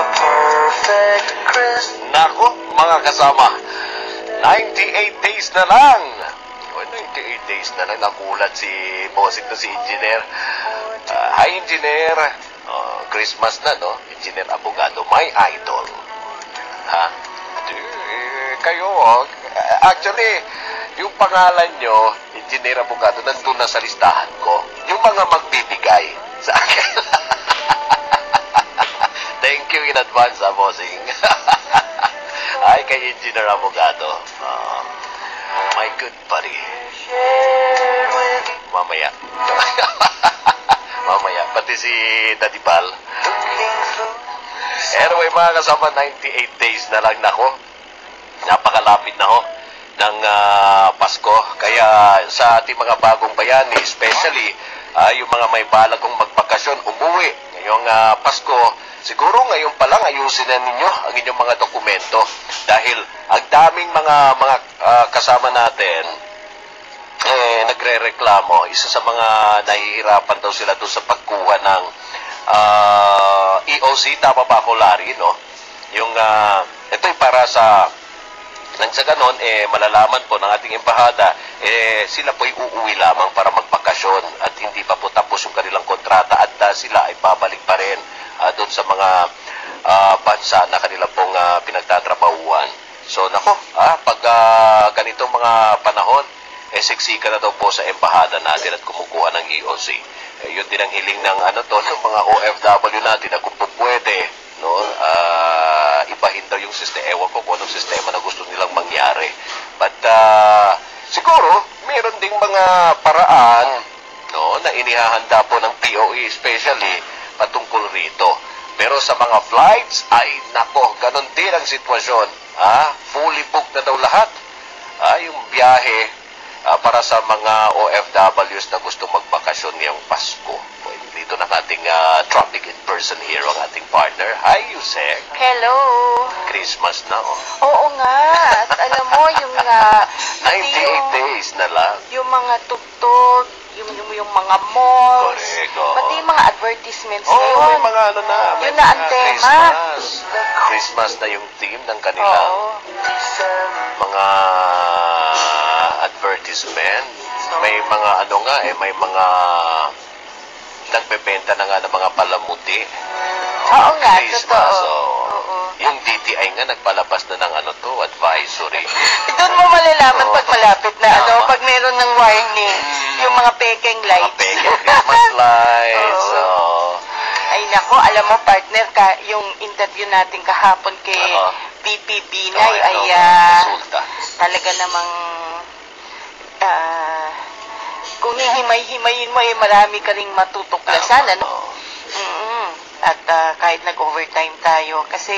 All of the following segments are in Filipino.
Nako, mga kasama, 98 days na lang. 98 days na lang. Nakulat si bossing to, si Engineer. Hi, Engineer. Christmas na, no? Engineer Abogado, my idol. Ha? Kayo, actually, yung pangalan nyo, Engineer Abogado, nandun na sa listahan ko. Yung mga magbibigay sa akin. Thank you in advance, bossing. Ay, kay Engineer Abogado. My good buddy. Mamaya. Mamaya. Pati si Daddy Bal. Anyway, mga kasama, 98 days na lang nako. Napakalapit na ho ng Pasko. Kaya sa ating mga bagong bayani, especially yung mga may balagong magbakasyon, umuwi ngayong Pasko, siguro ngayon pa lang ayusin na ninyo ang inyong mga dokumento dahil ang daming mga kasama natin nagre-reklamo. Isa sa mga nahihirapan daw sila doon sa pagkuha ng EOC, tama ba ako, Larry, no? Yung ito'y para sa nang sa ganon, malalaman po ng ating embahada, sila po'y uuwi lamang para magbakasyon at hindi pa po tapos yung kanilang kontrata at sila ay babalik pa rin doon sa mga bansa na kanila pong pinagtatrabahuan. So, nako, pag ganitong mga panahon, siksika na daw po sa embahada natin at kumukuha ng EOC. Yun din ang hiling ng ng mga OFW natin na kung po pwede, no, ibahin daw yung sistema. Ewan ko kung anong sistema na gusto nilang mangyari. But, siguro, meron ding mga paraan, no, na inihahanda po ng POE, especially patungkol rito. Pero sa mga flights, ay nako, ganun din ang sitwasyon. Fully booked na daw lahat. Yung biyahe para sa mga OFWs na gusto magbakasyon ngayong Pasko. Dito ng ating traffic in person here, ang ating partner. Hi, Yusek. Hello. Christmas na, oh. Oo nga. At alam mo, yung 98 days na lang. Yung mga tugtog, yung mga malls, Correct, pati yung mga advertisements ngayon. May mga na. Yun na ang tema. Christmas na yung theme ng kanilang mga advertisement. May mga may mga nagbebenta na nga ng mga palamuti. Oo nga, Christmas, totoo. Yung DTI nga nagpalabas na ng advisory. Doon mo malalaman pag malapit na pag meron ng warning, yung mga pekeng lights. Mga pekeng Christmas lights. Ay nako, alam mo partner, yung interview natin kahapon kay VP Binay ay talaga namang kung hihimay-himayin mo, marami ka ring matutuklasan, At kahit nag-overtime tayo, kasi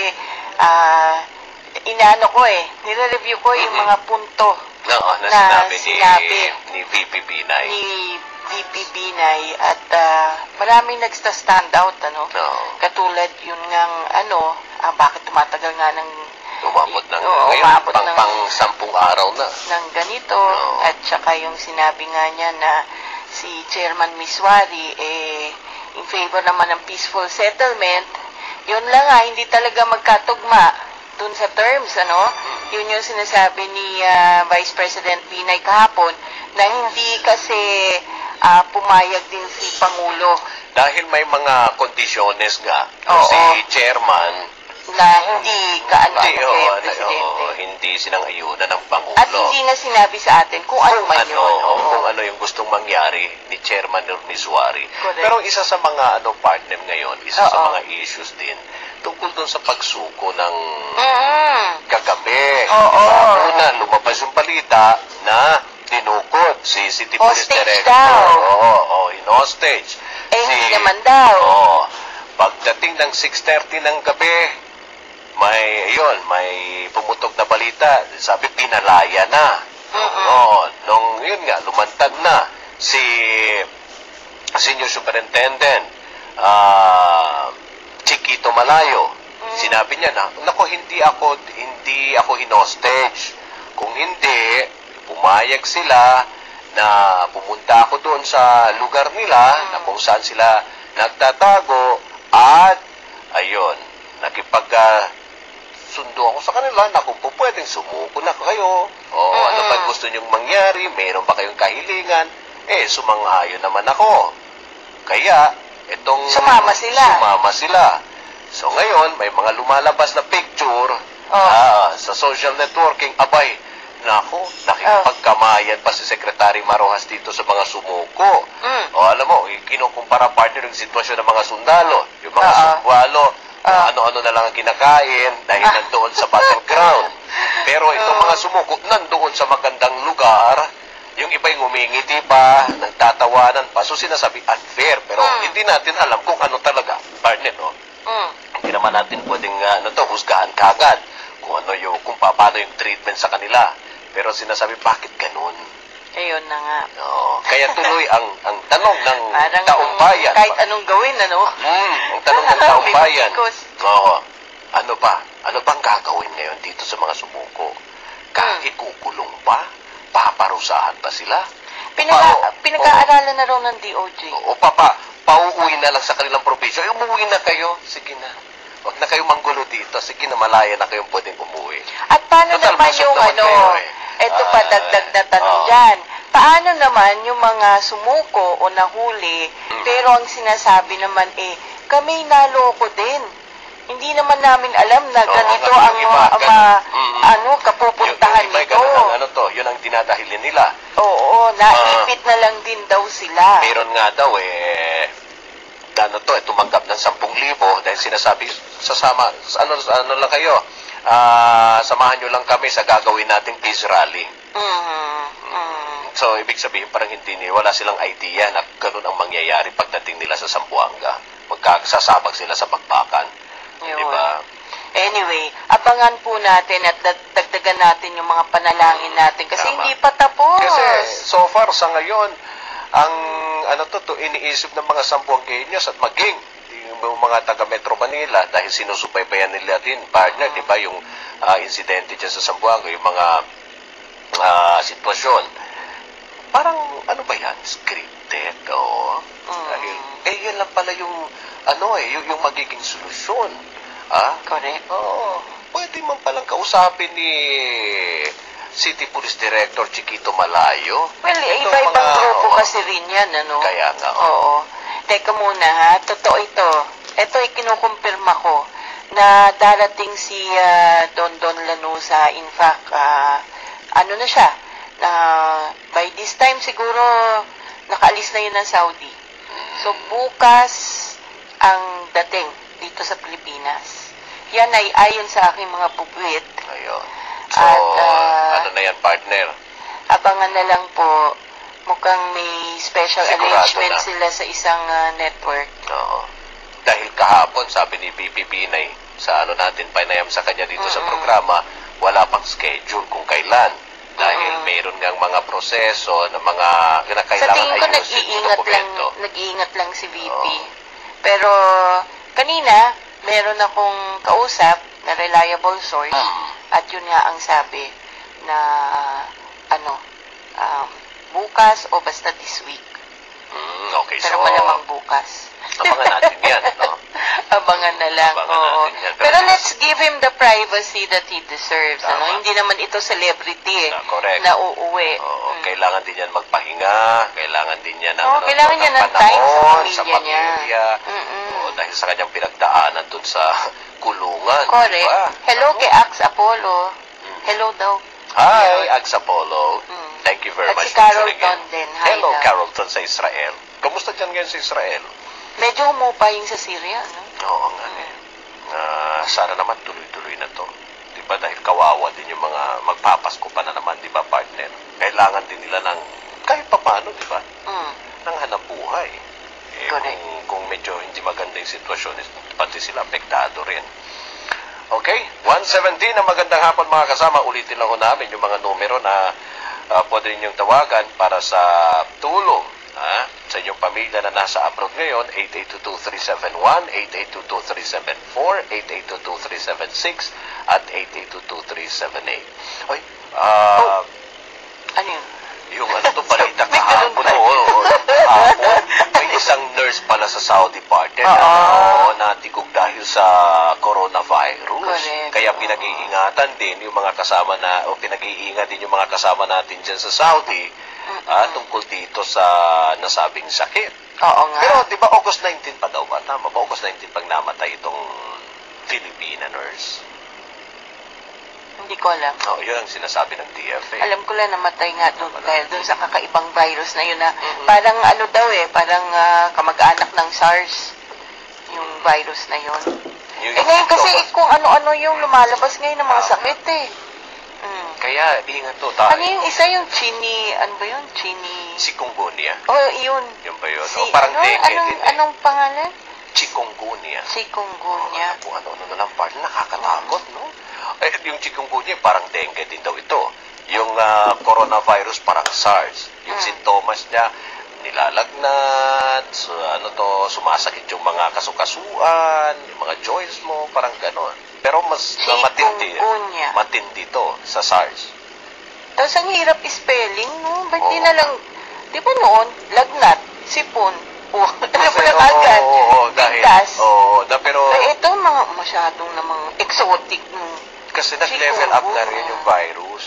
nire-review ko yung mga punto na sinabi ni VP Binay. Ni VP Binay, at maraming nagsta-stand out, Katulad yun ngang, bakit tumatagal nga ng umabot ng pang 10 araw na. Ng ganito. At saka yung sinabi nga niya na si Chairman Miswari, in favor naman ng peaceful settlement. Yun lang hindi talaga magkatugma dun sa terms, Yun yung sinasabi ni Vice President Binay kahapon, na hindi kasi pumayag din si Pangulo. Dahil may mga kondisyones nga. Si Chairman, na hindi hindi sinang-ayunan ng Pangulo. At hindi na sinabi sa atin kung ano man yun. Kung ano yung gustong mangyari ni Chairman Miswari. Pero isa sa mga partner ngayon, isa sa mga issues din, tungkol dun sa pagsuko ng kagabi. Una, lumabas yung balita na dinukot si City Police Director. In-hostage. Hindi naman daw. Pagdating ng 6:30 ng gabi, may pumutok na balita. Sabi, pinalaya na. Nung yun nga, lumantad na si Senior Superintendent Chiquito Malayo. Sinabi niya na, nako, hindi ako hinostage. Kung hindi, pumayag sila na pumunta ako doon sa lugar nila na kung saan sila nagtatago at ayun, nakipag sundo ako sa kanila na kung po pwedeng sumuko na kayo. O ano ba gusto nyong mangyari? Mayroon ba kayong kahilingan? Sumang-ayon naman ako. Kaya, itong... Sumama sila. So ngayon, may mga lumalabas na picture sa social networking. Abay, nako, nakikipagkamayan pa si Secretary Marojas dito sa mga sumuko. Alam mo, kinukumpara partner yung sitwasyon ng mga sundalo, yung mga sundalo, ano-ano na lang ang kinakain dahil nandoon sa battleground. Pero itong mga sumuko, nandoon sa magandang lugar, yung iba yung humingiti pa, nagtatawanan pa. So sinasabi, unfair. Pero hindi natin alam kung ano talaga, partner, no? Hindi naman natin pwedeng husgahan kagad kung paano yung treatment sa kanila. Pero sinasabi, bakit ganun? Ayun na nga. Kaya tuloy ang tanong ng parang taong bayan. Kahit anong gawin, ano? Ang tanong ng taong bayan. Ano ba? Ano bang gagawin ngayon dito sa mga sumuko? Ikukulong pa? Paparusahan pa sila? Pinag-aaralan na raw ng DOJ. Pauuwi na lang sa kanilang probinsya. Umuwi na kayo. Sige na. Huwag na kayong manggulo dito. Sige na, malaya na kayong pwedeng umuwi. At paano naman yung Ito pa, dagdag na tanong dyan. Paano naman yung mga sumuko o nahuli, pero ang sinasabi naman kami naloko din. Hindi naman namin alam na ganito ang kapupuntahan nito. Yun ang dinadahilin nila. Oo, naipit na lang din daw sila. Meron nga daw tumanggap ng 10,000 dahil sinasabi, ano lang kayo, samahan nyo lang kami sa gagawin nating peace rally. So, ibig sabihin parang wala silang idea na ganun ang mangyayari pagdating nila sa Zamboanga. Magkasasabag sila sa bakbakan. Diba? Anyway, abangan po natin at dagdagan natin yung mga panalangin natin kasi hindi pa tapos. Kasi so far sa ngayon, ang iniisip ng mga Zamboangueños at maging yung mga taga Metro Manila dahil sinusubaybayan nila din, partner, di ba, yung insidente dyan sa Zamboanga, yung mga sitwasyon. Parang, ano ba yan? Scripted, Dahil, yun lang pala yung, yung magiging solusyon. Correct. Pwede man palang kausapin ni City Police Director Chiquito Malayo. Well, iba-ibang grupo kasi rin yan, ano? Kaya nga. Oo. Teka muna, ha? Totoo ito. Ito ay kinukumpirma ko na darating si Don Lanuza. In fact, na siya? By this time, siguro, nakaalis na yun ng Saudi. So, bukas ang dating dito sa Pilipinas. Yan ay ayon sa aking mga bubwit. Ayun. So, ano na yan, partner? Abangan na lang po. Mukhang may special arrangement sila sa isang network. Oo. Dahil kahapon, sabi ni BP Binay, sa natin, panayam sa kanya dito sa programa, wala pang schedule kung kailan. Dahil mayroon ngang mga proseso na mga Sa kinakailangan tingin ko, nag-iingat lang si VP. Pero, kanina, meron akong kausap na reliable source. At yun nga ang sabi na, bukas o basta this week. Okay, pero malamang bukas. Abangan natin yan, no? Abangan na lang. Natin yan. Pero let's give him the privacy that he deserves. Hindi naman ito celebrity na uuwi. Kailangan din yan magpahinga. Kailangan din yan kailangan niya ng time sa pamilya niya. Dahil sa kanyang pinagdaanan dun sa kulungan. Correct. Diba? Hello kay Ax Apollo. Hello daw. Hi, Ax Apollo. Thank you very much for tuning in. Hello, Carolton sa Israel. Kamusta dyan ngayon sa Israel? Medyo umupaying sa Syria, no? Oo nga sana naman tuloy-tuloy na to. Diba dahil kawawa din yung mga magpapasko pa na naman, diba, partner? Kailangan din nila ng kahit pa paano, diba? Ng hanap buhay. Kung medyo hindi maganda yung sitwasyon, pati sila apektado rin. Okay, 117 na magandang hapon mga kasama. Ulitin lang ko namin yung mga numero na pwede ninyong tawagan para sa tulong sa inyong pamilya na nasa abroad ngayon. 8822-371, 8822-374, 8822-376 at 8822-378. Ano yun? Yung balita kahapon. May isang nurse pala sa Saudi partner na natigog dahil sa coronavirus. Correct. Kaya pinag-iingatan din yung mga kasama na, o pinag-iingat din yung mga kasama natin dyan sa Saudi tungkol dito sa nasabing sakit. Oo nga. Pero di ba August 19 pa daw ba? Tama ba? August 19 pag namatay itong Filipina nurse. Hindi ko alam. Oh, yun ang sinasabi ng DFA. Alam ko lang namatay nga doon dahil doon sa kakaibang virus na yun na parang ano daw parang kamag-anak ng SARS yung virus na yun. Ngayon kasi kung ano-ano yung lumalabas ngayon ng mga sakit Kaya ingat to tayo. Ano yung isa yung ano ba yun? Chikungunya. Oh, yun. Yun ba yun? Parang dengue din Anong pangalan? Chikungunya. Chikungunya. Kung ano-ano na lang part, nakakatakot, no? Yung chikungunya, parang dengue din daw ito. Yung coronavirus, parang SARS. Yung sintomas niya, nilalagnat, sumasakit yung mga kasukasuan, yung mga joints mo, parang ganon. Pero mas matindi to sa SARS. Tapos ang hirap spelling, no? Ba't di na lang, di ba noon, lagnat, sipon, alam mo na agad, biglas. Pero ito, masyadong namang exotic, no? Kasi nag-level up na rin yung virus.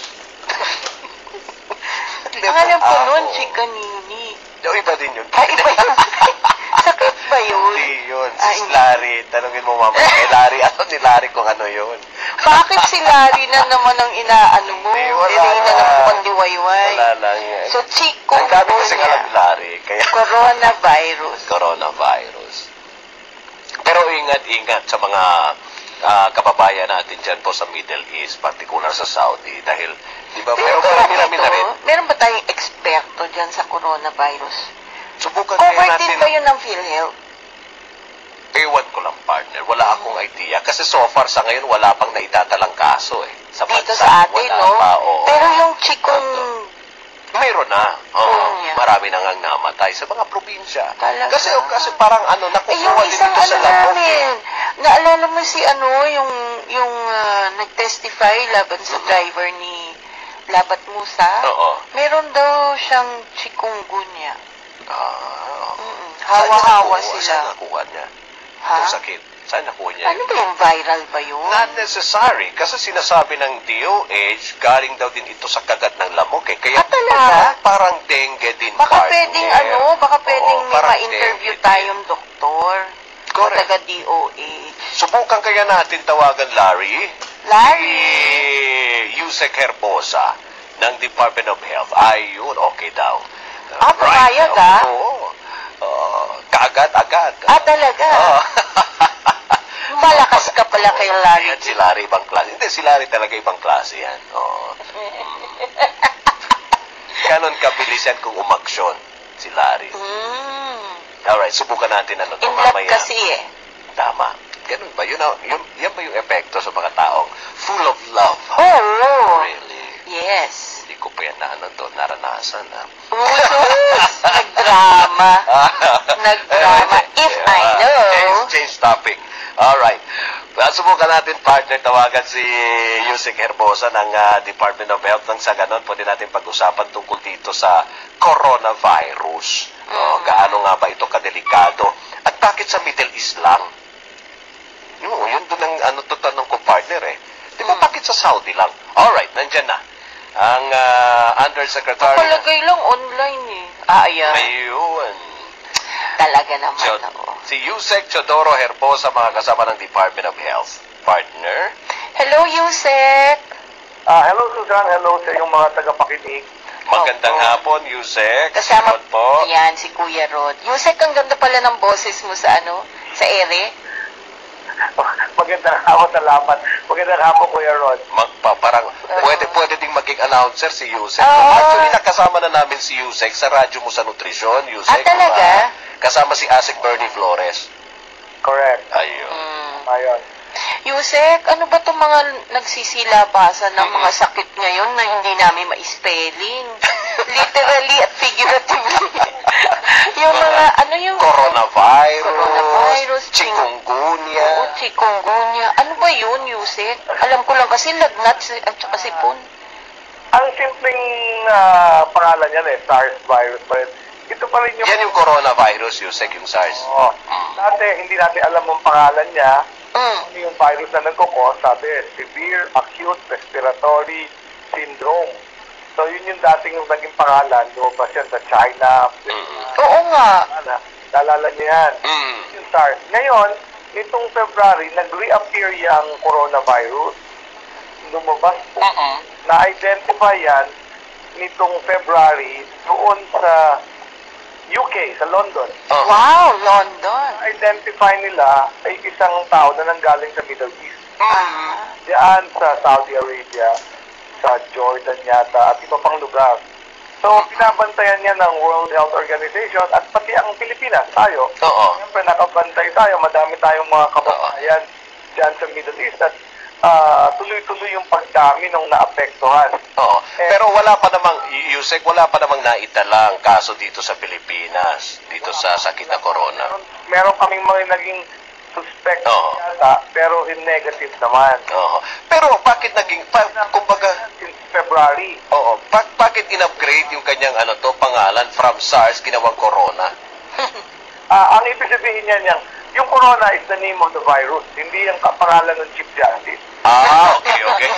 Ang alam ko noon, chikanini. Iba din yun. Iba yun. Sakit ba yun? Hindi yun. Si Larry, tanungin mo mama. Kay Larry, ni Larry kung ano yun. Bakit si Larry na naman ang inaano mo? Wala na naman mukhang diwayway. Wala lang yan. So, chikungunya. Ang dami kasi alam ni Larry. Kaya Coronavirus. Pero ingat sa mga kababayan natin dyan po sa Middle East, particular sa Saudi, dahil, di ba, pero marami na rin. Meron ba tayong eksperto dyan sa coronavirus? Subukan kaya Covered natin. din ba yun ng PhilHealth? Ewan ko lang, partner. Wala akong idea. Kasi so far, sa ngayon, wala pang naitatalang kaso Sa dito bansa, sa atin, wala no? pa, oo. Pero yung chikung... Mayroon na. Marami na ngang namatay sa mga probinsya. Talaga? Kasi parang nakukuha yung din isang ito sa labok. Naalala mo si yung nag-testify laban sa driver ni Labat Musa? Oo. Meron daw siyang chikungunya. Saan Hawa-hawa Saan sila. nakuha niya? Ha? Itong sakit. Saan nakuha niya? Ano ba yung viral ba yun? Not necessary. Kasi sinasabi ng DOH, galing daw din ito sa kagat ng lamok Kaya talaga? parang dengue din, Baka partner. pwedeng may parang ma-interview dengue tayong doktor. Correct. Taga DOH. Subukan kaya natin tawagan Larry? Larry! Si Yusek Herbosa ng Department of Health. Ayun, okay daw. Pumayag Oo. Kaagad-agad. Talaga? Malakas ka pala kay Larry. Si Larry ibang klase. Hindi, si Larry talaga ibang klase yan. Ganon kabilis yan kung umaksyon si Larry. Alright, subukan natin In love kasi Tama. Ganun ba? Yan ba yung epekto sa mga taong full of love? Oo. Really? Yes. Hindi ko pa yan naranasan. Nagdrama. If I know. Change topic. Alright. Subukan natin, partner, tawagan si Yusek Herbosa ng Department of Health. Nang sa ganon, pwede natin pag-usapan tungkol dito sa coronavirus. Gaano nga ba ito kadelikado? At bakit sa Middle East lang? Yun doon ang tanong ko, partner Di ba bakit sa Saudi lang? Alright, nandyan na. Ang Undersecretary... Palagay lang online Ayan. Ayun. Talaga naman Si Yusek Chodoro Herbosa, mga kasama ng Department of Health. Partner? Hello, Yusek. Hello, Susan. Hello sa iyong mga tagapakinig. Magandang hapon, Yusek. Kasama Rod po. Yan, si Kuya Rod. Yusek, ang ganda pala ng boses mo sa sa ere. Magandang hapon, salamat. Magandang hapon, Kuya Rod. Parang pwede ding maging announcer si Yusek. Oo. Actually, nakasama na namin si Yusek sa radyo mo sa nutrisyon, Yusek. Talaga? Kasama si Asik Bernie Flores. Correct. Ayun. Ayun. Yusek, ano ba itong mga nagsisilabasan ng mga sakit ngayon na hindi namin ma-spelling? Literally at figuratively. Yung mga, yung... Coronavirus, chikungunya. Chikungunya. Ano ba yun, Yusek? Alam ko lang kasi lagnat at saka sipon. Ang simpleng pangalan niyan SARS virus pa rin. Ito pa rin yung... Yan yung coronavirus, Yusek, yung SARS. Dati, hindi natin alam ang pangalan niya. Ano yung virus na nagkukos? Sabi, severe acute respiratory syndrome. So, yun yung dating naging pangalan. Lumabas yan sa China. Oo nga. Naalala niyo yan. Yung SARS. Ngayon, nitong February, nag-reappear yung coronavirus. Lumabas po. Na-identify yan nitong February doon sa UK, sa London. Wow, London. Na-identify nila ay isang tao na nanggaling sa Middle East. Diyan sa Saudi Arabia, sa Jordan yata, at iba pang lugar. So, pinabantayan niya ng World Health Organization at pati ang Pilipinas, tayo. Siyempre, nakabantay tayo. Madami tayong mga kababayan dyan sa Middle East at tuloy-tuloy yung pagdami nung naapektuhan. Pero wala pa namang, Yusek, wala pa namang naitalang kaso dito sa Pilipinas, dito sa sakit na corona. Meron kaming mga naging suspect yata, pero in negative naman. Pero bakit naging, kumbaga, Since February. bakit in-upgrade yung kanyang pangalan from SARS, ginawang corona? Ang ibig sabihin niyan, yung corona is the name of the virus, hindi yung pangalan ng Chief Justice. Okay.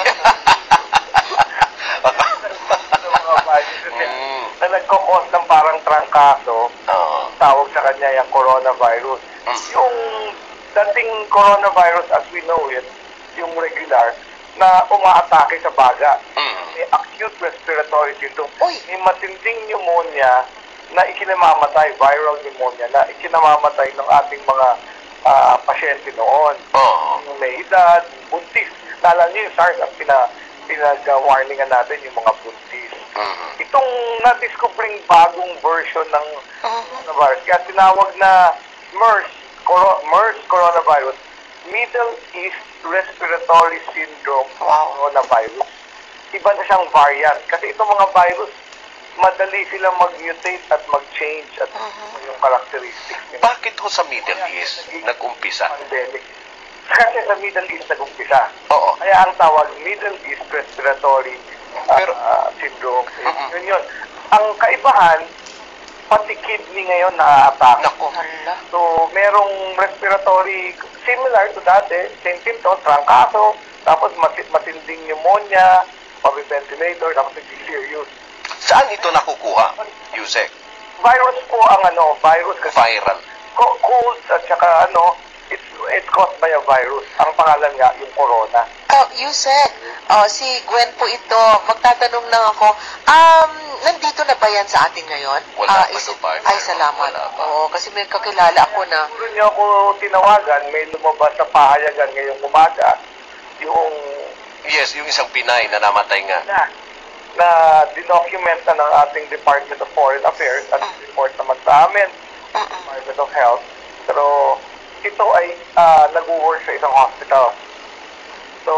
Na nagkakos ng parang trangkaso, tawag sa kanya yung coronavirus. Yung dating coronavirus as we know it, yung regular, na umaatake sa baga. May acute respiratory syndrome. May matinding pneumonia na ikinamamatay, viral pneumonia, na ikinamamatay ng ating mga pasyente noon. Yung may edad, buntis. Naalala niyo yung SARS, ang pinag-warningan natin yung mga buntis. Itong na-discovering bagong version ng coronavirus, kaya tinawag na MERS coronavirus, Middle East Respiratory Syndrome coronavirus. Iba na siyang variant. Kasi itong mga virus, madali silang mag-mutate at mag-change at yung characteristics nila. Bakit ho sa Middle East nag-umpisa? Pandemic. Kasi sa Middle East nag-umpisa. Oo. Kaya ang tawag Middle East Respiratory Syndrome. Yun. Ang kaibahan, pati kidney ngayon na-attack. Nako. So, merong respiratory, similar to dati, same symptoms, trangkaso, tapos matinding pneumonia, pabiventilator, tapos hindi serious. Saan ito nakukuha, Yusek? Virus po ang virus kasi Viral. cold at saka it's caused by a virus. Ang pangalan nga, yung corona. Yusek, si Gwen po ito. Magtatanong lang ako, nandito na ba yan sa atin ngayon? Wala pa to, partner. Ay, salamat. Wala pa. Oo, kasi may kakilala ako na. Siguro niyo ako tinawagan, may lumabas sa pahayagan ngayong umaga, yung Yes, yung isang Pinay na namatay nga. na dinocument na ng ating Department of Foreign Affairs at report naman sa amin, Department of Health. Pero ito ay nag-work sa isang hospital. So,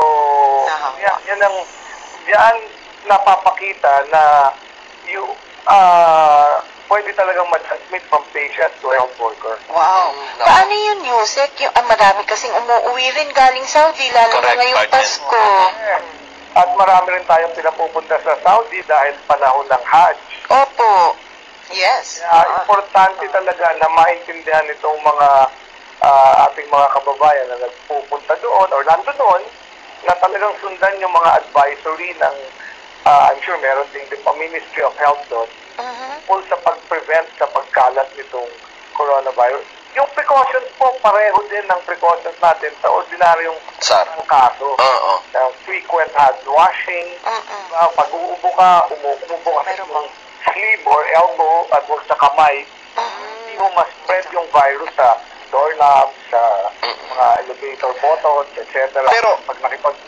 yan napapakita na yung pwede talagang ma-transmit from patient to health worker. Wow. Paano yun, Yusek? Marami kasing umuwi rin galing Saudi, lalo na Correct, ngayong partner. Pasko. At marami rin tayong pinapupunta sa Saudi dahil panahon ng Hajj. Opo. Yes. Kaya importante talaga na maintindihan itong mga ating mga kababayan na nagpupunta doon or nando doon na talagang sundan yung mga advisory ng I'm sure meron ding the Ministry of Health doon tungkol sa pag-prevent sa pagkalat nitong coronavirus. Yung precautions po, pareho din ng precautions natin sa ordinaryong kaso. Frequent hand washing, pag uubo ka, umuubo ka sa sleeve or elbow at huwag sa kamay, hindi mo ma-spread yung virus sa doorknobs, sa mga elevator buttons, etc. Pero, pag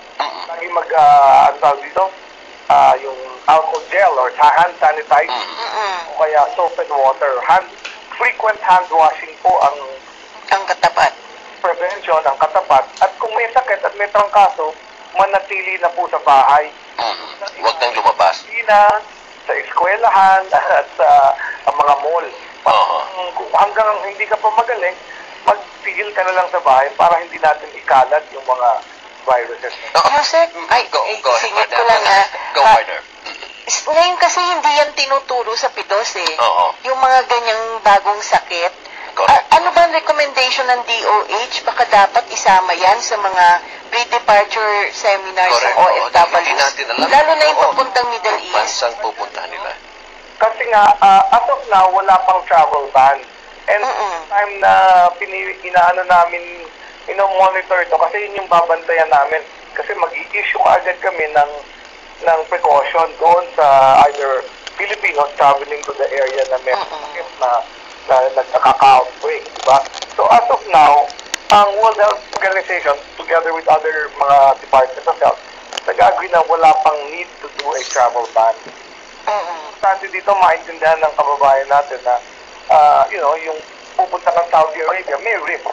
dito, yung alcohol gel or hand sanitizer, o kaya soap and water, frequent hand washing po ang katapat. Prevention, ang katapat. At kung may sakit at may trangkaso, manatili na po sa bahay. Huwag nang lumabas. Sa eskwelahan at sa mga mall. Hanggang hindi ka pa magaling, magpigil ka na lang sa bahay para hindi natin ikalat yung mga viruses. Yusek, singit ko lang Go, partner. Ngayon kasi hindi yan tinuturo sa PIDOS eh. Yung mga ganyang bagong sakit. Ano ba ang recommendation ng DOH, baka dapat isama yan sa mga pre-departure seminars Correct. ng Oo, OFWs. hindi natin alam. Lalo na yung Oo. papuntang Middle East. Bansang pupuntahan nila. Kasi nga, as of now, wala pang travel ban. And time na inaano namin, monitor ito, kasi yun yung babantayan namin. Kasi mag-i-issue agad kami ng precaution doon sa either Filipinos traveling to the area na may na nagkaka-outbreak, diba? So as of now, ang World Health Organization, together with other mga departments of health, nag-agree na wala pang need to do a travel ban. Importante dito maintindihan ng kababayan natin na, yung pupunta ng Saudi Arabia, may risk.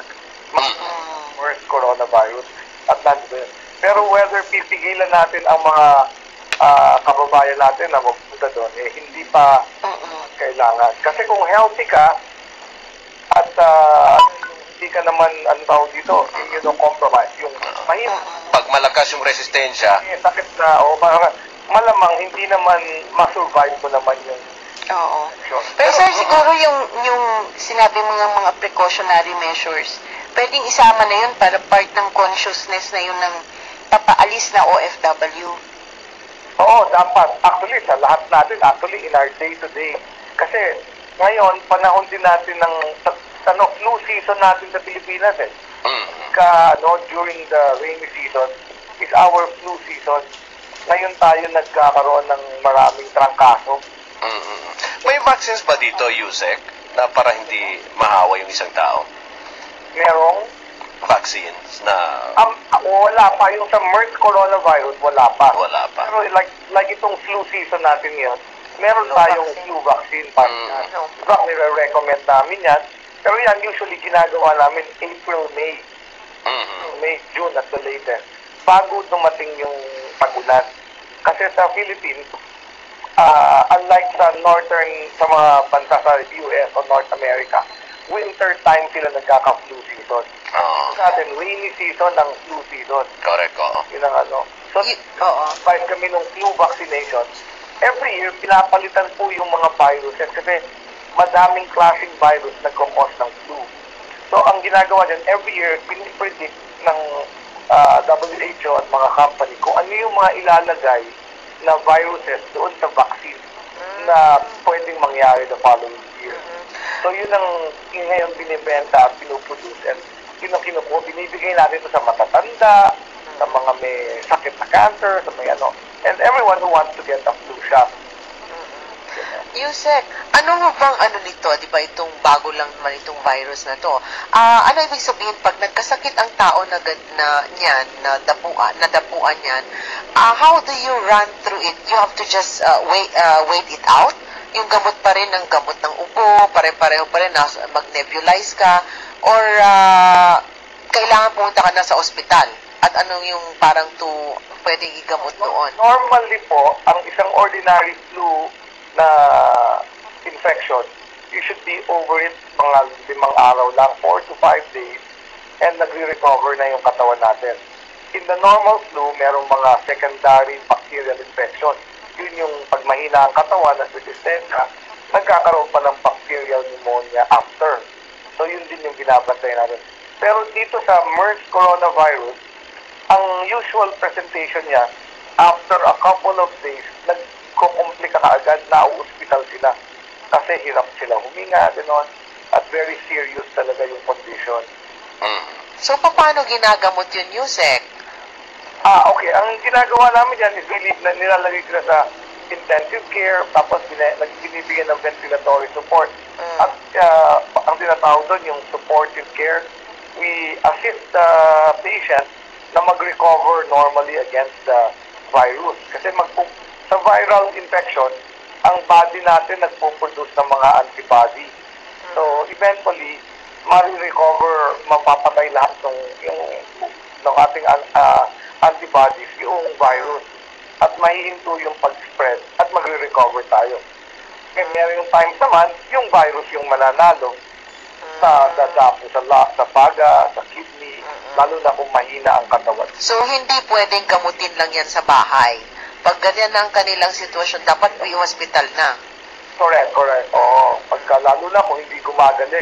Worst coronavirus. At nandito yun. Pero whether pipigilan natin ang mga kababayan natin na magpunta doon, hindi pa kailangan. Kasi kung healthy ka at hindi ka naman, immunocompromised, yung mahirap. Pag malakas yung resistensya, Sakit na, malamang hindi naman ma-survive mo naman yung Oo. Pero sir, siguro yung sinabi mo ng mga precautionary measures, pwedeng isama na yun para part ng consciousness na yun ng papaalis na OFW. Oo, dapat. Actually, sa lahat natin, in our day-to-day. Kasi ngayon, panahon din natin ng flu season natin sa Pilipinas during the rainy season is our flu season. Ngayon tayo nagkakaroon ng maraming trangkaso. May vaccines ba dito, Yusek, na para hindi mahawa yung isang tao? Merong Vaccines na... wala pa. Yung sa MERS coronavirus, wala pa. Wala pa. Pero like itong flu season natin yun, meron tayong flu vaccine para yan. Diba, nire-recommend namin yan. Pero yan, usually ginagawa namin April, May. May, June at the latest. Bago dumating yung pag-ulan. Kasi sa Philippines, unlike sa mga bansa sa US o North America, winter time sila nagkaka-flu season. Sa atin, rainy season ang flu season. Correct, oo. Yun ang So, advice kami ng flu vaccination. Every year, pinapalitan po yung mga viruses kasi madaming klaseng virus nagkakos ng flu. So, ang ginagawa dyan, every year, pinipredict ng WHO at mga company kung ano yung mga ilalagay na viruses doon sa vaccine na pwedeng mangyari the following year. So, yun ang ngayon binibenta at pinuproduce. And yun ang kinukuha, binibigay natin ito sa matatanda, sa mga may sakit na cancer, sa may and everyone who wants to get a flu shot. Yusek, ano bang nito, di ba itong bago lang naman itong virus na to? Ano ibig sabihin pag nagkasakit ang tao na dapuan yan, how do you run through it? You have to just wait it out? Yung gamot pa rin ng gamot ng ubo, pare-pareho pa rin, mag-nebulize ka, or kailangan pumunta ka na sa ospital? At ano yung parang pwedeng igamot doon? Normally po, ang isang ordinary flu na infection, you should be over it mga 5 araw lang, 4 to 5 days, and nagre-recover na yung katawan natin. In the normal flu, merong mga secondary bacterial infection. Yun yung pag mahina ang katawan at resistensya, nagkakaroon pa ng bacterial pneumonia after. So yun din yung binabantay natin. Pero dito sa MERS coronavirus, ang usual presentation niya, after a couple of days, nagkukumplika kaagad, na-hospital sila. Kasi hirap sila huminga, gano'n, at very serious talaga yung condition. So, paano ginagamot yun, Yusek? Okay. Ang ginagawa namin dyan is really nilalagay sila sa intensive care, tapos binibigyan ng ventilatory support. At ang tinatawag doon, yung supportive care, we assist the patient na mag-recover normally against the virus. Kasi sa viral infection, ang body natin nagpo-produce ng mga antibody. So, eventually, ma-recover, mapapatay lahat ng ating antibodies, yung virus. At mahihinto yung pag-spread at magre-recover tayo. Kaya meron times naman, yung virus yung mananalo sa dadapo, sa paga, sa kidney, lalo na kung mahina ang katawan. So, hindi pwedeng gamutin lang yan sa bahay. Pag ganyan ang kanilang sitwasyon, dapat i-hospital na. Correct. Oo. Lalo na kung hindi gumagaling.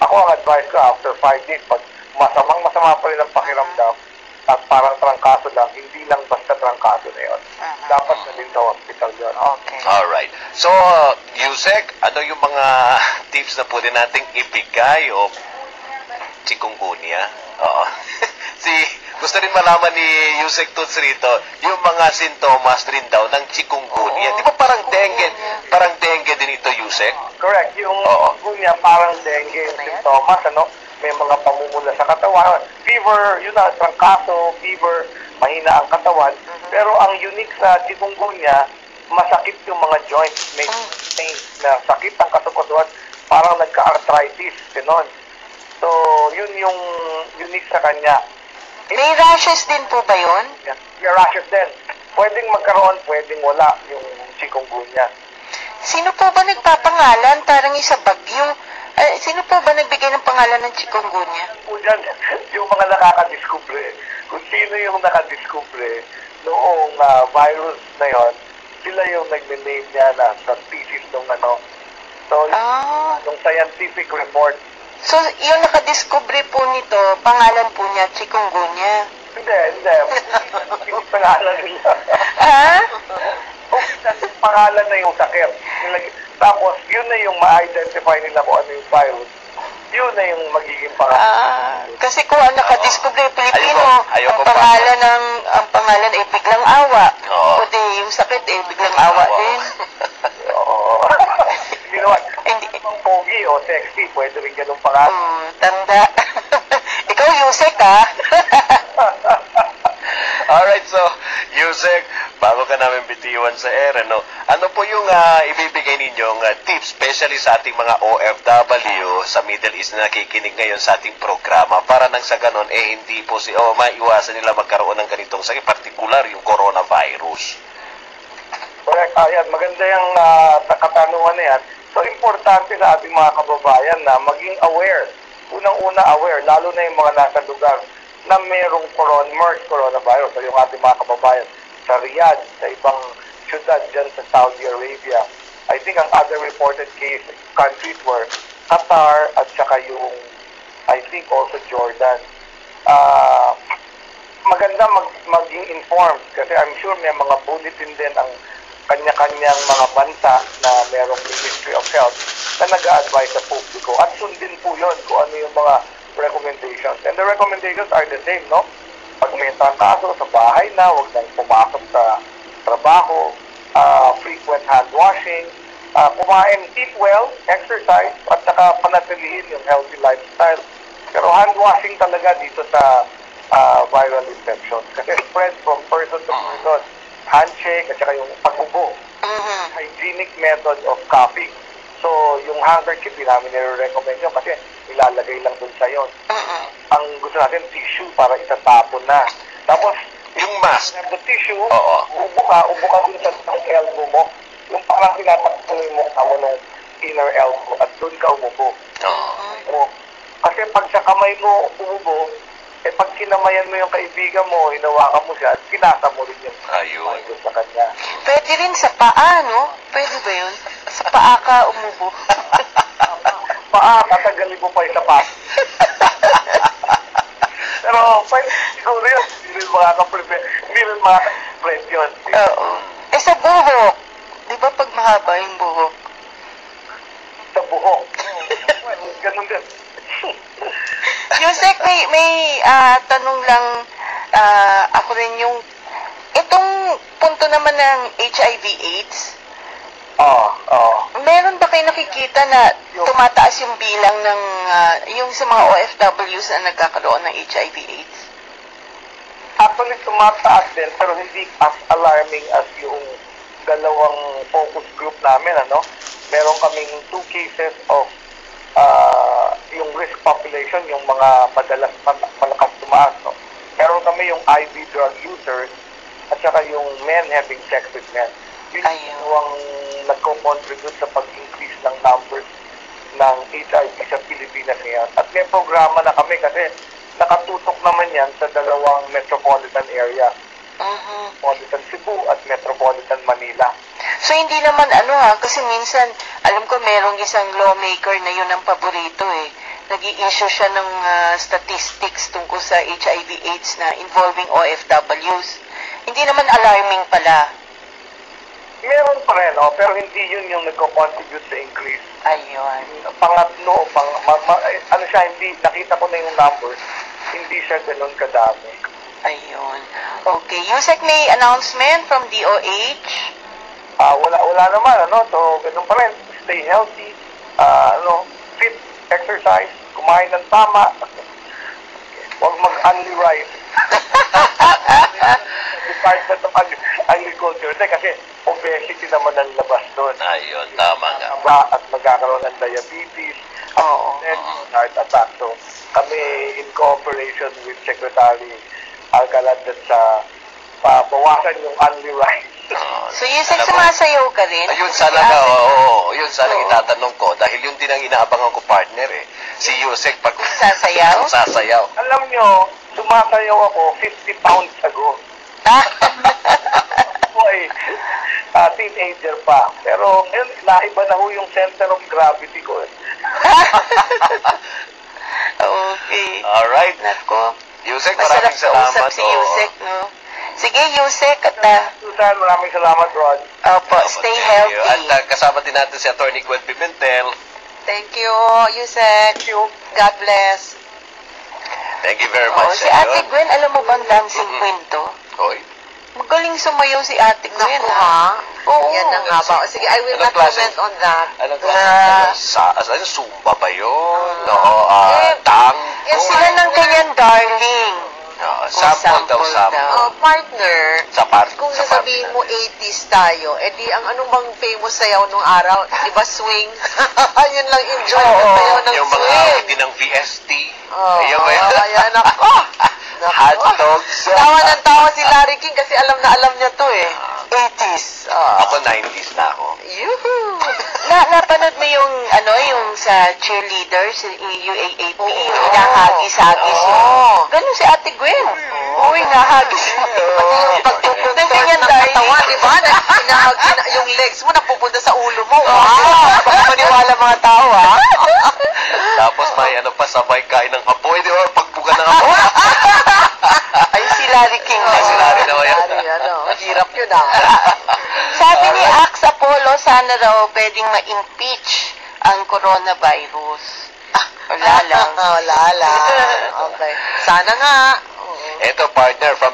ako ang advice ko after 5 days, pag masama pa rin ang pakiramdam, at parang trangkaso lang, hindi lang basta trangkaso na yun. Dapat na din sa hospital yun. Okay. Alright. So, Yusek, ano yung mga tips na pwede nating ibigay o chikungunya? Oo. Gusto rin malaman ni Yusek Tuts rito, yung mga sintomas rin daw ng chikungunya. Di ba parang dengue din ito, Yusek? Correct. Yung chikungunya, parang dengue yung sintomas, ano? May mga pamumula sa katawan. Fever, yun na, trangkaso, fever, mahina ang katawan. Pero ang unique sa chikungunya, masakit yung mga joints. May na sakit ang katawan, parang nagka-arthritis, gano'n. So, yun yung unique sa kanya. May rashes din po ba yun? May rashes din. Pwedeng magkaroon, pwedeng wala yung chikungunya. Sino po ba nagpapangalan? Parang isa bagyo. Sino po ba nagbigay ng pangalan ng chikungunya? Po dyan, yung mga nakakadiskubre. Kung sino yung nakadiskubre noong virus na yon, sila yung nag-name niya na sa thesis ng ano. So, yung scientific report. So, yung nakadiskubre po nito, pangalan po niya, chikungunya. Hindi. Yung pangalan nila. Ha? Pangalan na yung sakit. Tapos, yun na yung ma-identify nila kung ano yung virus. Yun na yung magiging pangalan. Kasi kung ang nakadiskubre Pilipino, ang pangalan ay biglang awa. Kundi yung sakit ay biglang awa din. Oo. You know what? Hindi pogi o sexy, pwede rin ganun pangalan. Tanda. Ikaw, Yusek, ha? Alright, so, Yusek, bago ka namin bitiwan sa air, ano po yung ibibigay ninyong tips, especially sa ating mga OFW sa Middle East na nakikinig ngayon sa ating programa, para nang sa ganon, hindi po maiwasan nila magkaroon ng ganitong sakit, particular yung coronavirus. Correct. Ayan, maganda yung katanungan na yan. So, importante sa ating mga kababayan na maging aware. Unang-una aware, lalo na yung mga nasa lugar na mayroong MERS coronavirus. So, yung ating mga kababayan sa Riyadh, sa ibang syudad dyan sa Saudi Arabia. I think ang other reported case countries were Qatar at saka yung, I think also Jordan. Maganda maging informed kasi I'm sure may mga bulletin din ang kanya-kanyang mga bansa na merong Ministry of Health na nag-a-advise sa publiko. At sundin po yun kung ano yung mga recommendations. And the recommendations are the same, no? Pag may trangkaso sa bahay na, huwag nang pumasok sa trabaho, frequent hand washing, kumain, eat well, exercise, at saka panatilihin yung healthy lifestyle. Pero hand washing talaga dito sa viral infection. Kasi spread from person to person. Handshake at saka yung pag-ubo. Hygienic method of coughing. So, yung handkerchief, di namin nire-recommend yun kasi ilalagay lang dun sa yon. Ang gusto natin, tissue para itatapon na. Tapos, yung mask. The tissue, ubo ka dun sa elbow mo. Yung parang tinatakpan mo mukha mo ng inner elbow at dun ka umubo. Kasi pag sa kamay mo umubo, pag kinamayan mo yung kaibigan mo, hinawakan mo siya, at kinasa mo rin yung sa kanya. Pwede rin sa paa, no? Pwede ba yun? Sa paa ka umubo. Paa, tatagalin mo pa yung sapat. Pero, pwede, siguro yun, hindi rin makaka-spread yun. Oo. Sa buhok, di ba pag mahaba yung buhok? Sa buhok. Ganun din. Yusek, may tanong lang ako rin yung itong punto naman ng HIV/AIDS. Meron ba kayo nakikita na tumataas yung bilang ng yung sa mga OFWs na nagkakaroon ng HIV/AIDS? Actually, tumataas din pero hindi as alarming as yung dalawang focus group namin, ano? Meron kaming 2 cases of yung risk population, yung mga malakas tumaas, no? Meron kami yung IV drug users at saka yung men having sex with men. Yun yung nagko-contribute sa pag-increase ng numbers ng HIV sa Pilipinas ngayon. At may programa na kami kasi nakatutok naman yan sa dalawang metropolitan area. Metropolitan Cebu at Metropolitan Manila. So, hindi naman kasi minsan, alam ko merong isang lawmaker na yun ang paborito nag-i-issue siya ng statistics tungkol sa HIV/AIDS na involving OFWs. Hindi naman alarming pala. Meron pa rin, pero hindi yun yung nagko-contribute sa increase. Ayun. Pangatlo, ano siya, hindi, nakita ko na yung numbers, hindi siya ganun kadami. Ayun. Okay. Yusek, may announcement from DOH? Wala naman, so ganun pa rin, stay healthy, fit, exercise, kumain ng tama, huwag mag-only ride. Department of Agriculture, kasi obesity naman ang labas doon. Ayun, tama nga. At magkakaroon ng diabetes, heart attack. So, kami in cooperation with Secretary Alcalad sa bawasan yung only rice. So, Yusek, sumasayaw ka rin? Ayun sana ka, yun sana itatanong ko. Dahil yun din ang inaabangan ko, partner eh. Si Yusek, pag sasayaw? sasayaw. Alam nyo, sumasayaw ako 50 pounds ago. Ako ay teenager pa. Pero ngayon, naiba na ho yung center of gravity ko. Okay. Alright. Nako. Yusek, maraming salamat. Masarap si Yusek, no? Sige, Yusek, at Susan, maraming salamat, Rod. opo, stay healthy. At kasama din natin si Attorney Gwen Pimentel. Thank you, Yusek. God bless. Thank you very much. Si Ate Gwen, alam mo bang dancing kwento? Hoy. Magaling sumayaw si Ate Gwen, Naku, ha? Oo. Yan ang haba. Sige, I will not comment on that. Ano, Zumba ba yun? Tango. Sila ng kanyang darling. Sample daw, sample. Partner, Sa part. kung sasabihin mo 80s tayo, edi ang anong bang famous sayaw nung araw? Di ba swing? Yun lang enjoy na sayaw ng Yung mga swing. hindi ng VST. Ayan ba yun? Ayan ako. Hot dogs. Tawa ng tawa si Larry King kasi alam na alam niya to eh. 80s. Ako 90s na ako. Yuhu! Napanood mo yung, yung sa cheerleaders, yung UAAP, yung hinahagis-hagis yung... Ganun si Ate Gwen. Oo, hinahagis. Pati yung pagpupunta ng katawan, di ba? Yung legs mo napupunta sa ulo mo. Baka maniwala mga tao, ha? Tapos may sabay kain ng apoy, di ba? Pagbuga ng apoy. Ay, si Larry King na. Si Larry naman yan. Hirap yun Sabi ni Ax Apollo, sana raw pwedeng ma-impeach ang coronavirus. Wala lang. Wala lang. Okay. Sana nga. Ito, partner, from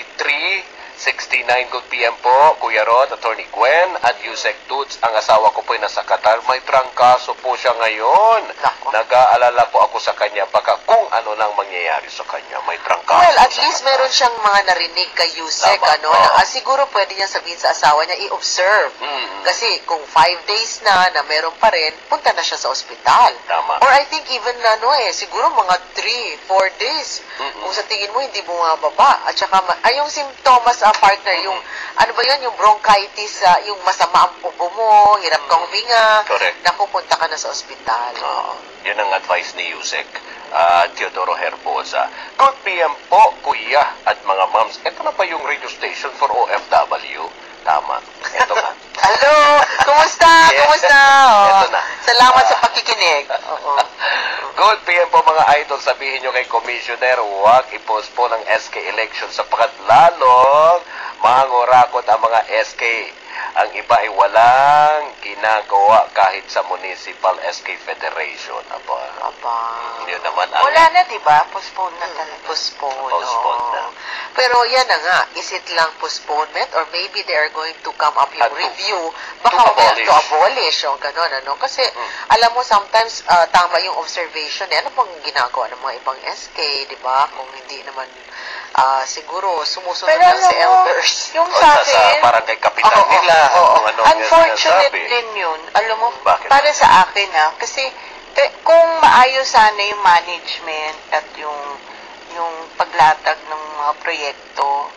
3369, good PM po, Kuya Rod, Attorney Gwen, at Yusek Toots. Ang asawa ko po ay nasa Qatar. May trangkaso po siya ngayon. Nag-aalala po ako sa kanya, baka kung ano nang mangyayari sa kanya. May trangkaso. Well, at least meron siyang mga narinig kay Yusek, na siguro pwede niya sabihin sa asawa niya, i-observe. Kasi kung 5 days na meron pa rin, punta na siya sa ospital. Tama. Or I think even siguro mga 3-4 days. Kung sa tingin mo hindi bumababa. At saka, yung simptomas partner, yung ano ba yun, yung bronchitis, yung masama ang pupo mo, hirap kang huminga. Correct. Naku, punta ka na sa ospital. Yun ang advice ni Yusek Teodoro Herbosa. Good PM po, kuya at mga moms. Ito na ba yung radio station for OFW? Tama. Ito nga. Hello! Kumusta? Yes. Kumusta? Ito na. Salamat sa pakikinig. Good PM po mga idol. Sabihin nyo kay Commissioner, huwag i-postpone ang SK election sapagkat lalong mangurakot ang mga SK. Ang iba ay walang ginagawa kahit sa Municipal SK Federation. Aba. Yun naman ang... Wala na, di ba? Postpone na talaga. Postpone na. Pero yan na nga, is it lang postponement or maybe they are going to come up yung review baka to abolish yung gano'n, kasi alam mo sometimes tama yung observation ano bang ginagawa ng mga ibang SK, di ba? Kung hindi naman siguro sumusunod lang si elders yung sa akin sa barangay kapitan nila unfortunate din yun, alam mo. Bakit? Para sa akin kasi kung maayos sana yung management at yung paglatag ng mga proyekto,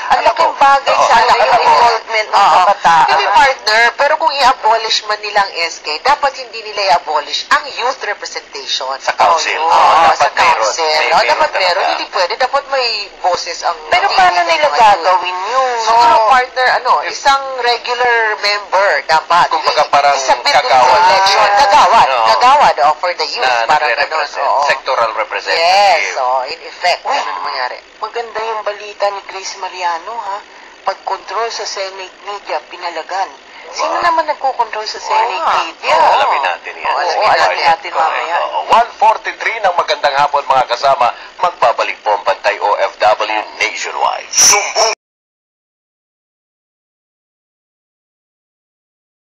Ang laking bagay Oo. sana yung Oo. involvement ng Oo. kabataan. Hindi, partner, pero kung i-abolish man nilang SK, dapat hindi nila i-abolish ang youth representation. Sa council. Oo, Oo, sa dapat meron. council. May Oo, meron dapat meron. talaga. Hindi pwede. Dapat may boses ang... Pero hindi paano ng nila mga youth. gagawin yun? Siguro, partner, isang regular member dapat. Kumbaga parang Isabit kagawad. election. Kagawad. Oo. Kagawad for the youth. Na Parang ganun. nagre-represent. Oo. Sectoral representative. Yes, in effect. Uy. Ano mangyari? Maganda yung balita ni Grace Mariano, ha? Pag-control sa Senate media, pinalagan. Sino naman nagko-control sa Senate nga. media? Oo, alamin natin yan. Oo, Sige, alamin Mark. natin mamaya. Oo. 1:43 ng magandang hapon mga kasama. Magbabalik po ang Bantay OFW nationwide.